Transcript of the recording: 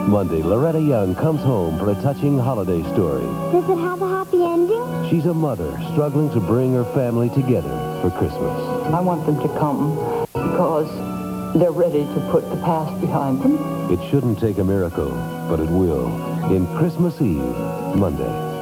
Monday, Loretta Young comes home for a touching holiday story. Does it have a happy ending? She's a mother struggling to bring her family together for Christmas. I want them to come because they're ready to put the past behind them. It shouldn't take a miracle, but it will. In Christmas Eve, Monday.